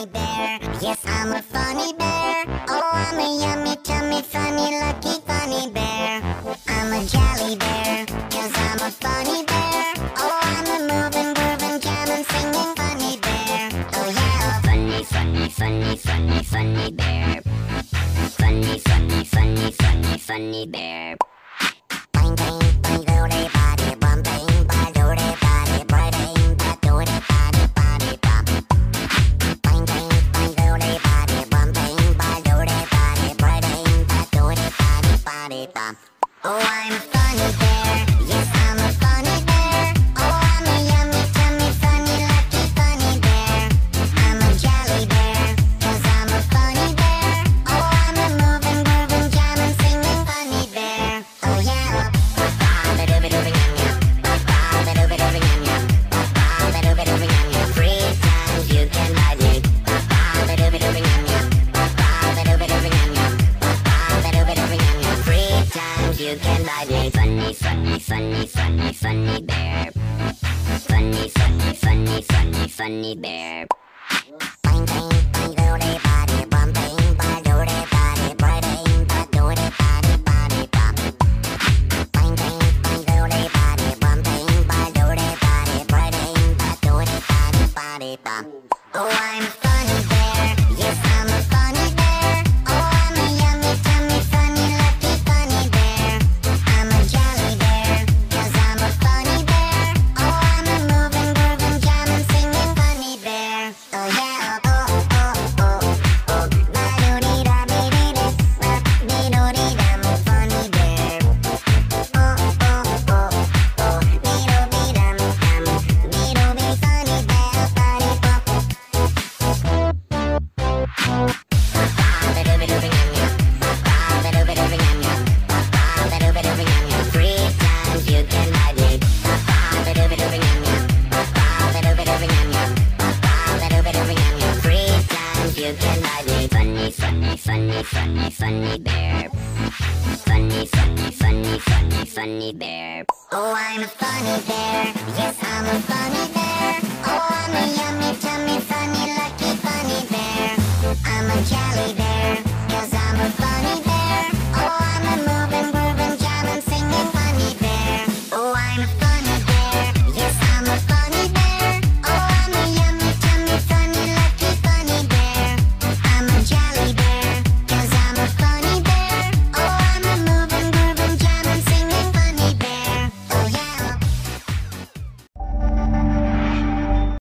funny bear. Yes, I'm a funny bear. Oh, I'm a yummy, tummy, funny, lucky funny bear. I'm a jolly bear, 'cause I'm a funny bear. Oh, I'm a moving, grooving, jamming, singing funny bear. Oh yeah, funny, funny, funny, funny, funny bear. Funny, funny, funny, funny, funny bear. Bang, bang, bang, doody, body, bum, bang, bang, doody, body, bang, bang, doody, body, body, bum. Bang, bang, bang, doody, body, bum, bang, bang, doody, body, bang, bang, doody, body, body, bum. Oh, I'm a funny bear. Yes, I'm a funny bear. Oh, I'm a yummy, tummy, funny, lucky funny bear. I'm a jolly bear, 'cause I'm a funny bear. Oh, I'm a moving, grooving, jamming, singing funny bear. Oh yeah. Free times you can ride me. Free times you can ride me. Funny, funny, funny, funny, funny bear. Funny, funny, funny, funny, funny bear. Bang, bang, bang, doody, body, bum, bang, bang, doody, body, bang, bang, doody, body, body, bum. Bang, bang, bang, doody, body, bum, bang, bang, doody, body, bang, bang, doody, body, body, bum. Oh, I'm a funny bear. Yes, I'm a funny bear. Oh, I'm a yummy, tummy, funny, lucky funny bear. I'm a jolly bear, 'cause I'm a funny bear. Oh, I'm a moving, grooving, jamming, singing funny bear. Oh yeah. Oh, oh, oh, oh. Ba-do-dee-da-dee-dee-dee. Ba-dee-do-dee-da, I'm a funny bear. Oh, oh, oh, oh. Dee-do-dee-dum, dum. Dee-do-dee, funny bear, funny pop. Free times you can ride me. Free times you can ride me. Funny, funny, funny, funny, funny bear. Funny, funny, funny, funny, funny bear. Oh, I'm a funny bear. Yes, I'm a funny bear. Oh, I'm a yummy, tummy, funny, lucky funny bear. I'm a jolly bear,